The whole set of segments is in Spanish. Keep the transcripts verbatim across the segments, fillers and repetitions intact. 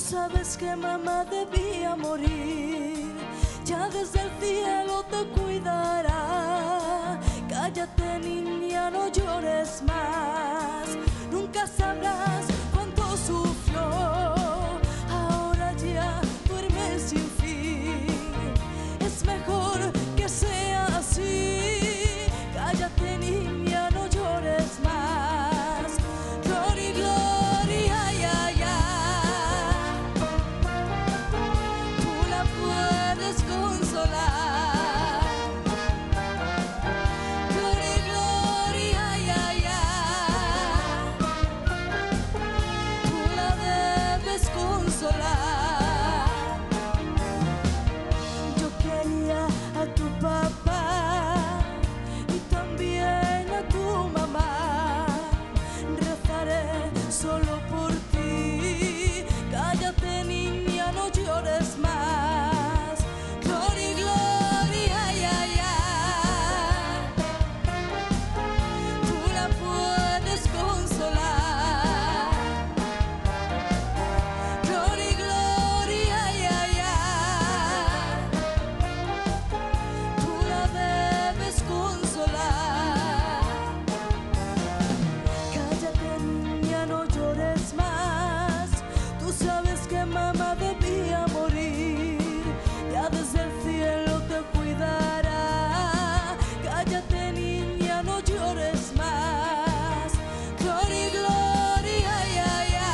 sabes que mamá debía morir, ya desde el cielo te cuidará. Cállate, niña, no llores más, nunca sabrás cuánto sufrió. Ahora ya duerme sin fin, es mejor que sea así. Cállate, niña, no llores más. Gloria, gloria, ya, ya. Tú la puedes consolar. Gloria, gloria, ya, ya. Tú la debes consolar. Yo quería a tu papá y también a tu mamá. Rezaré solo por ti. Cállate, niña, no llores más. Gloria, gloria, ya, ya. Tú la puedes consolar. Gloria, gloria, ya, ya. Tú la debes consolar. Cállate, niña, no llores más. Tú sabes que mamá debía morir, ya desde el cielo te cuidará. Cállate, niña, no llores más. Gloria, gloria, ya, ya.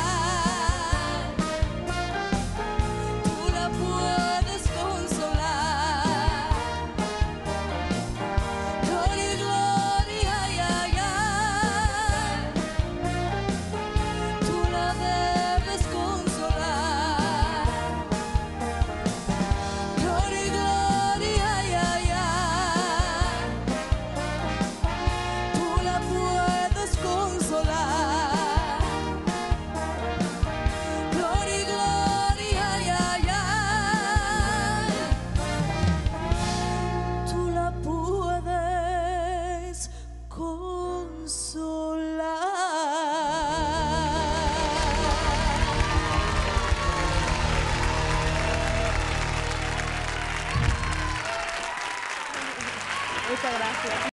Tú la puedes consolar. Gloria, gloria, ya, ya. Tú la debes consolar. Gloria, gloria, ya, ya. Tú la puedes consolar. Gloria, gloria, ya, ya. Tú la puedes consolar. Muchas gracias.